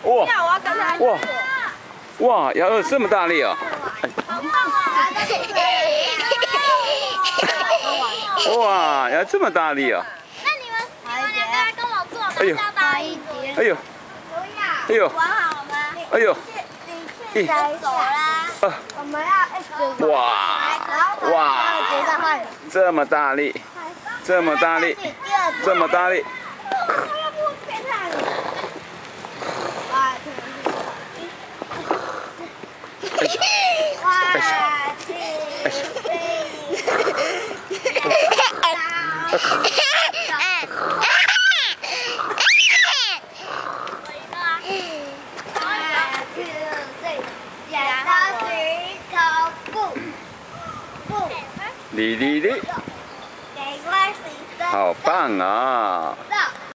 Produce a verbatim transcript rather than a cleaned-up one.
哇！ 要我要跟他哇！哇！要这么大力哦！哇！要这么大力哦！ 那你们你们两个来跟我做， 哎呦大大一点。 哎呦！哎呦！ 玩好吗？ 哎呦！ 你去走啦。我们要一直哇！哇！ 觉得换这么大力，这么大力，这么大力！哩哩哩，好棒啊！